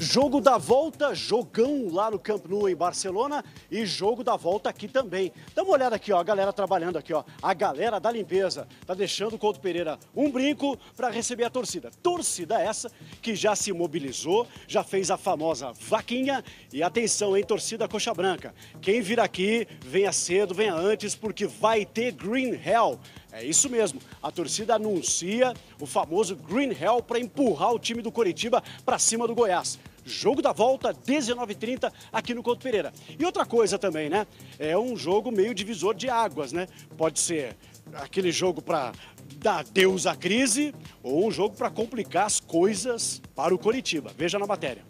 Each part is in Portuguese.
Jogo da volta, jogão lá no Camp Nou em Barcelona e jogo da volta aqui também. Dá uma olhada aqui, ó, a galera trabalhando aqui, ó. A galera da limpeza tá deixando o Couto Pereira um brinco para receber a torcida. Torcida essa que já se mobilizou, já fez a famosa vaquinha e atenção, hein, torcida coxa branca. Quem vir aqui, venha cedo, venha antes, porque vai ter Green Hell. É isso mesmo, a torcida anuncia o famoso Green Hell para empurrar o time do Coritiba para cima do Goiás. Jogo da volta, 19h30, aqui no Couto Pereira. E outra coisa também, né? É um jogo meio divisor de águas, né? Pode ser aquele jogo para dar adeus à crise ou um jogo para complicar as coisas para o Coritiba. Veja na matéria.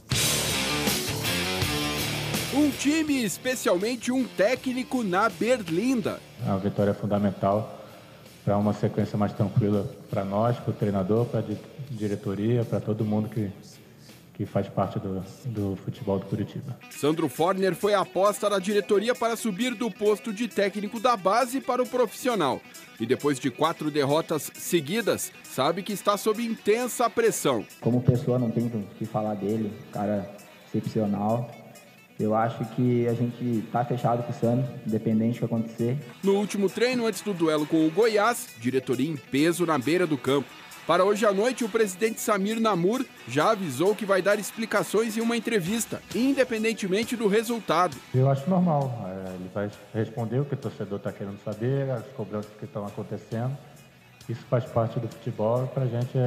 Um time, especialmente um técnico na berlinda. A vitória é fundamental para uma sequência mais tranquila para nós, para o treinador, para a diretoria, para todo mundo que faz parte do futebol do Coritiba. Sandro Forner foi a aposta da diretoria para subir do posto de técnico da base para o profissional. E depois de 4 derrotas seguidas, sabe que está sob intensa pressão. Como pessoa, não tem o que falar dele, cara excepcional. Eu acho que a gente está fechado com o Sandro, independente do que acontecer. No último treino, antes do duelo com o Goiás, diretoria em peso na beira do campo. Para hoje à noite, o presidente Samir Namur já avisou que vai dar explicações em uma entrevista, independentemente do resultado. Eu acho normal, ele vai responder o que o torcedor está querendo saber, as cobranças que estão acontecendo. Isso faz parte do futebol e para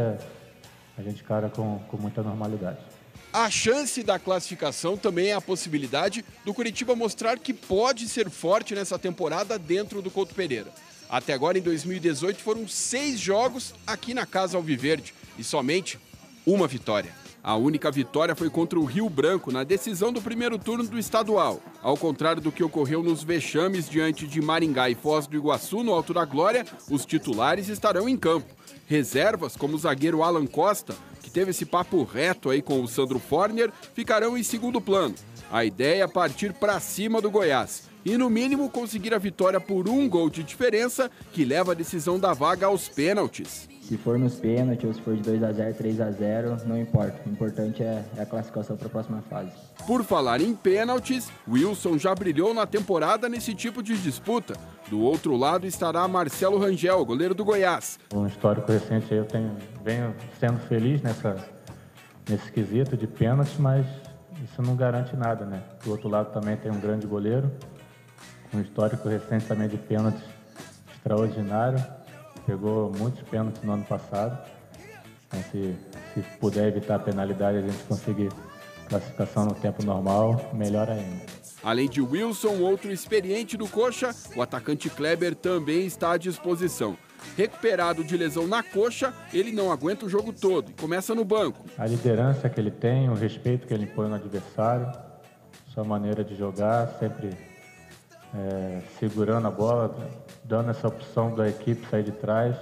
a gente cara com muita normalidade. A chance da classificação também é a possibilidade do Coritiba mostrar que pode ser forte nessa temporada dentro do Couto Pereira. Até agora, em 2018, foram 6 jogos aqui na Casa Alviverde e somente uma vitória. A única vitória foi contra o Rio Branco, na decisão do primeiro turno do estadual. Ao contrário do que ocorreu nos vexames diante de Maringá e Foz do Iguaçu, no Alto da Glória, os titulares estarão em campo. Reservas, como o zagueiro Alan Costa, que teve esse papo reto aí com o Sandro Forner, ficarão em segundo plano. A ideia é partir para cima do Goiás e, no mínimo, conseguir a vitória por 1 gol de diferença, que leva a decisão da vaga aos pênaltis. Se for nos pênaltis ou se for de 2-0, 3-0, não importa. O importante é a classificação para a próxima fase. Por falar em pênaltis, Wilson já brilhou na temporada nesse tipo de disputa. Do outro lado estará Marcelo Rangel, goleiro do Goiás. Um histórico recente, eu venho sendo feliz nesse quesito de pênalti, mas isso não garante nada, né? Do outro lado também tem um grande goleiro, um histórico recente também de pênaltis extraordinário. Pegou muitos pênaltis no ano passado. Então, se puder evitar a penalidade, a gente conseguir classificação no tempo normal, melhor ainda. Além de Wilson, outro experiente do coxa, o atacante Kleber também está à disposição. Recuperado de lesão na coxa, ele não aguenta o jogo todo e começa no banco. A liderança que ele tem, o respeito que ele impõe no adversário, sua maneira de jogar, sempre segurando a bola, dando essa opção da equipe sair de trás,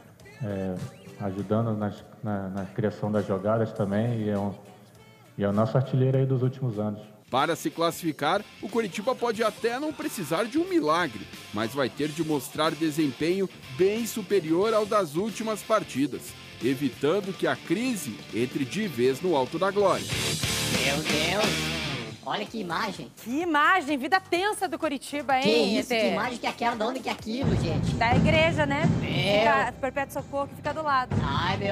ajudando na criação das jogadas também, e é o nosso artilheiro aí dos últimos anos. Para se classificar, o Coritiba pode até não precisar de um milagre, mas vai ter de mostrar desempenho bem superior ao das últimas partidas, evitando que a crise entre de vez no Alto da Glória. Meu Deus! Olha que imagem. Que imagem, vida tensa do Coritiba, hein? Que isso, que imagem que é aquela, de onde que é aquilo, gente? Da igreja, né? Meu. Perpétuo Socorro, que fica do lado. Ai, meu.